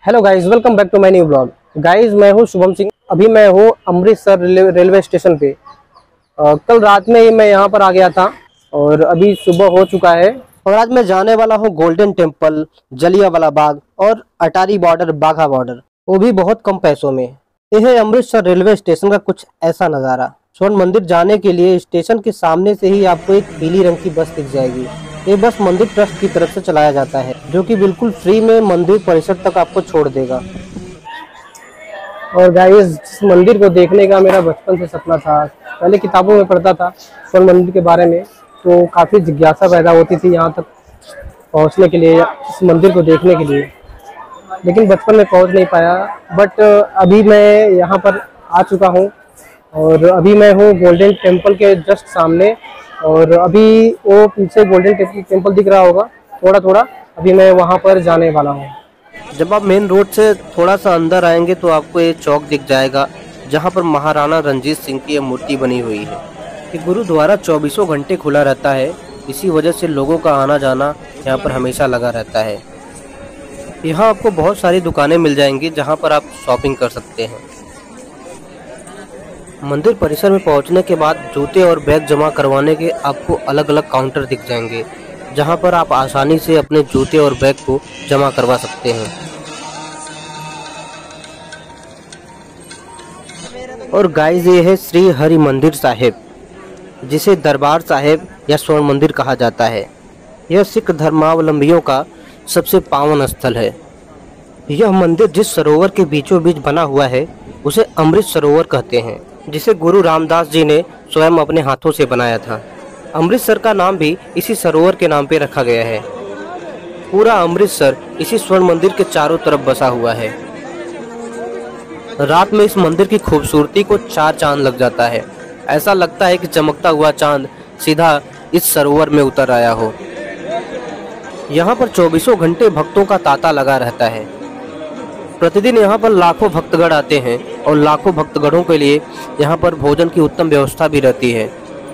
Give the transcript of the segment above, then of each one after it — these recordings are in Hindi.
Hello guys, welcome back to my new blog. Guys, मैं हूं शुभम सिंह। अभी मैं हूं अमृतसर रेलवे स्टेशन पे। कल रात में ही मैं यहां पर आ गया था और अभी सुबह हो चुका है और आज मैं जाने वाला हूं गोल्डन टेम्पल, जलियांवाला बाग और अटारी बॉर्डर, बाघा बॉर्डर, वो भी बहुत कम पैसों में। यह है अमृतसर रेलवे स्टेशन का कुछ ऐसा नज़ारा। स्वर्ण मंदिर जाने के लिए स्टेशन के सामने से ही आपको एक पीली रंग की बस दिख जाएगी। ये बस मंदिर ट्रस्ट की तरफ से चलाया जाता है, जो कि बिल्कुल फ्री में मंदिर परिसर तक आपको छोड़ देगा। और गाइस, इस मंदिर को देखने का मेरा बचपन से सपना था। पहले किताबों में पढ़ता था स्वर्ण मंदिर के बारे में, तो काफ़ी जिज्ञासा पैदा होती थी यहाँ तक पहुँचने के लिए, इस मंदिर को देखने के लिए, लेकिन बचपन में पहुँच नहीं पाया। बट अभी मैं यहाँ पर आ चुका हूँ और अभी मैं हूँ गोल्डन टेम्पल के जस्ट सामने। और अभी वो पीछे गोल्डन टेम्पल दिख रहा होगा थोड़ा थोड़ा, अभी मैं वहाँ पर जाने वाला हूँ। जब आप मेन रोड से थोड़ा सा अंदर आएंगे तो आपको ये चौक दिख जाएगा, जहाँ पर महाराणा रंजीत सिंह की मूर्ति बनी हुई है। ये गुरुद्वारा 24 घंटे खुला रहता है, इसी वजह से लोगों का आना जाना यहाँ पर हमेशा लगा रहता है। यहाँ आपको बहुत सारी दुकानें मिल जाएंगी जहाँ पर आप शॉपिंग कर सकते हैं। मंदिर परिसर में पहुंचने के बाद जूते और बैग जमा करवाने के आपको अलग अलग काउंटर दिख जाएंगे, जहां पर आप आसानी से अपने जूते और बैग को जमा करवा सकते हैं। और गाइस, ये है श्री हरि मंदिर साहिब, जिसे दरबार साहिब या स्वर्ण मंदिर कहा जाता है। यह सिख धर्मावलंबियों का सबसे पावन स्थल है। यह मंदिर जिस सरोवर के बीचों बीच बना हुआ है उसे अमृत सरोवर कहते हैं, जिसे गुरु रामदास जी ने स्वयं अपने हाथों से बनाया था। अमृतसर का नाम भी इसी सरोवर के नाम पे रखा गया है। पूरा अमृतसर इसी स्वर्ण मंदिर के चारों तरफ बसा हुआ है। रात में इस मंदिर की खूबसूरती को 4 चांद लग जाता है। ऐसा लगता है कि चमकता हुआ चांद सीधा इस सरोवर में उतर आया हो। यहाँ पर 24 घंटे भक्तों का तांता लगा रहता है। प्रतिदिन यहाँ पर लाखों भक्तगण आते हैं और लाखों भक्तगणों के लिए यहाँ पर भोजन की उत्तम व्यवस्था भी रहती है।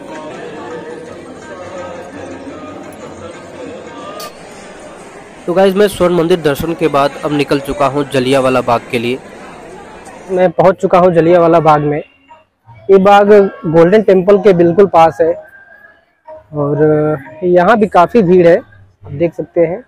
तो गाइस, मैं स्वर्ण मंदिर दर्शन के बाद अब निकल चुका हूँ जलियांवाला बाग के लिए। मैं पहुँच चुका हूँ जलियांवाला बाग में। ये बाग गोल्डन टेम्पल के बिल्कुल पास है और यहाँ भी काफ़ी भीड़ है, आप देख सकते हैं।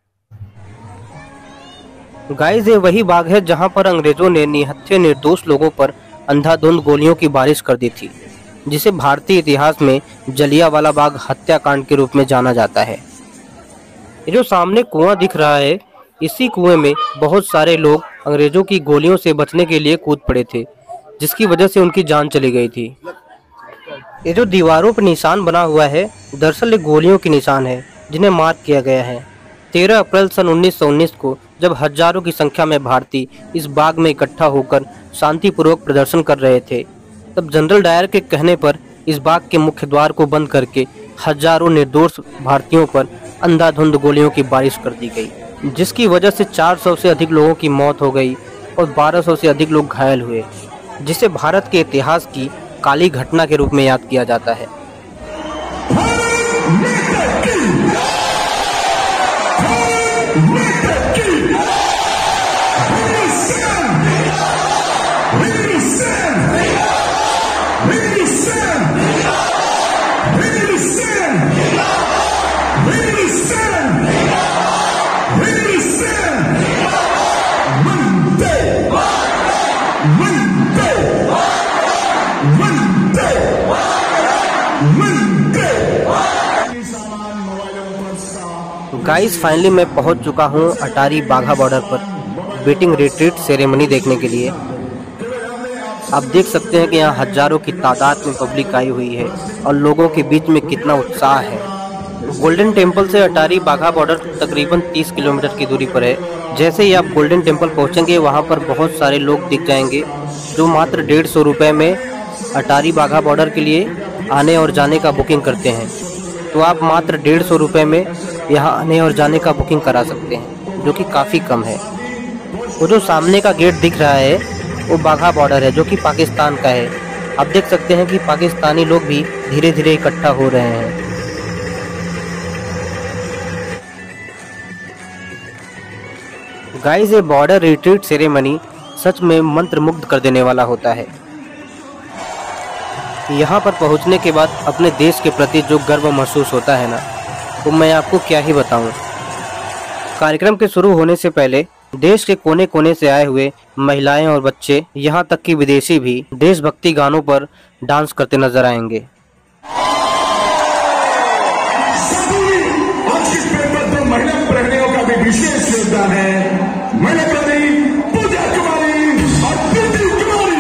गाइस, ये वही बाग है जहां पर अंग्रेजों ने निहत्थे निर्दोष लोगों पर अंधाधुंध गोलियों की बारिश कर दी थी, जिसे भारतीय इतिहास में जलियांवाला बाग हत्याकांड के रूप में जाना जाता है। ये जो सामने कुआं दिख रहा है, इसी कुएं में बहुत सारे लोग अंग्रेजों की गोलियों से बचने के लिए कूद पड़े थे, जिसकी वजह से उनकी जान चली गई थी। ये जो दीवारों पर निशान बना हुआ है, दरअसल ये गोलियों के निशान है जिन्हें मार्क किया गया है। 13 अप्रैल सन 1919 को जब हजारों की संख्या में भारतीय इस बाग में इकट्ठा होकर शांतिपूर्वक प्रदर्शन कर रहे थे, तब जनरल डायर के कहने पर इस बाग के मुख्य द्वार को बंद करके हजारों निर्दोष भारतीयों पर अंधाधुंध गोलियों की बारिश कर दी गई, जिसकी वजह से 400 से अधिक लोगों की मौत हो गई और 1200 से अधिक लोग घायल हुए, जिसे भारत के इतिहास की काली घटना के रूप में याद किया जाता है। गाइस, फाइनली मैं पहुंच चुका हूं अटारी बाघा बॉर्डर पर वेटिंग रिट्रीट सेरेमनी देखने के लिए। आप देख सकते हैं कि यहाँ हजारों की तादाद में पब्लिक आई हुई है और लोगों के बीच में कितना उत्साह है। गोल्डन टेम्पल से अटारी बाघा बॉर्डर तकरीबन 30 किलोमीटर की दूरी पर है। जैसे ही आप गोल्डन टेम्पल पहुँचेंगे, वहाँ पर बहुत सारे लोग दिख जाएंगे जो मात्र 150 रुपये में अटारी बाघा बॉर्डर के लिए आने और जाने का बुकिंग करते हैं। तो आप मात्र 150 रुपये में यहाँ आने और जाने का बुकिंग करा सकते हैं, जो कि काफ़ी कम है। वो जो सामने का गेट दिख रहा है वो बाघा बॉर्डर है, जो कि पाकिस्तान का है। आप देख सकते हैं कि पाकिस्तानी लोग भी धीरे धीरे इकट्ठा हो रहे हैं। गाइस, ये बॉर्डर रिट्रीट सेरेमनी सच में मंत्रमुग्ध कर देने वाला होता है। यहाँ पर पहुँचने के बाद अपने देश के प्रति जो गर्व महसूस होता है ना, वो मैं आपको क्या ही बताऊँ। कार्यक्रम के शुरू होने से पहले देश के कोने कोने से आए हुए महिलाएं और बच्चे, यहाँ तक कि विदेशी भी देशभक्ति गानों पर डांस करते नजर आएंगे। महिला प्रेमियों का भी विशेष योगदान है। महिला प्रेमी पूजा कुमारी और प्रीति कुमारी,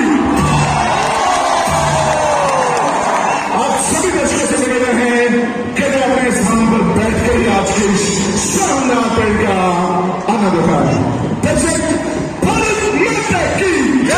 आप सभी दर्शकों से मिल रहे हैं कि अपने स्थान पर बैठकर ही आज की शानदार परेड का आनंद उठाएं। दर्शक, भारत माता की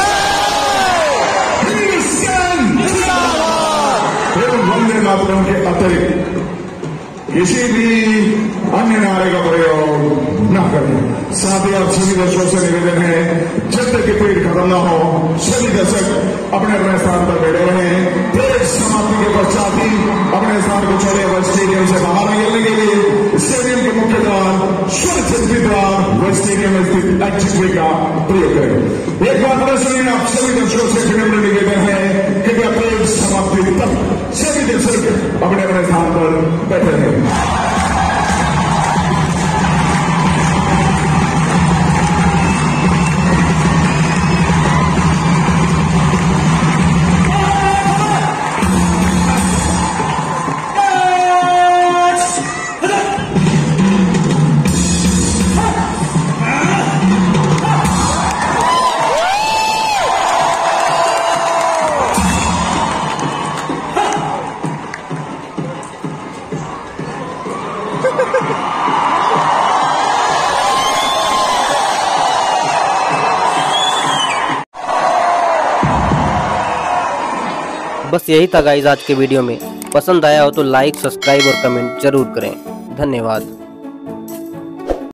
हिंदुस्तान जिंदाबाद एवं वंदे मातरम के अतिरिक्त किसी भी अन्य नारे का प्रयोग न करें। साथ ही आप सभी दर्शकों से निवेदन है, जब तक कि परेड खत्म न हो सभी दर्शक अपने अपने स्थान पर बैठे रहें। परेड समाप्ति के पश्चात ही अपने स्थान को छोड़े व स्टेडियम से बाहर निकलने के लिए स्टेडियम के मुख्य द्वार, स्वच्छता द्वार व स्टेडियम में स्थित एग्जिट वे का प्रयोग करें। एक बार फिर सुनिए, आप सभी दर्शकों से विनम्र निवेदन है कि परेड समाप्ति तक सभी दर्शक अपने अपने स्थान पर बैठे रहें। बस यही था गाइस आज के वीडियो में। पसंद आया हो तो लाइक, सब्सक्राइब और कमेंट जरूर करें। धन्यवाद।